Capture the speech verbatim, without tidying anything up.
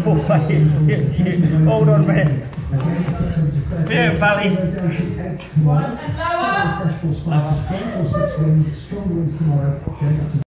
Hold on a minute. Yeah, Bally. One and lower.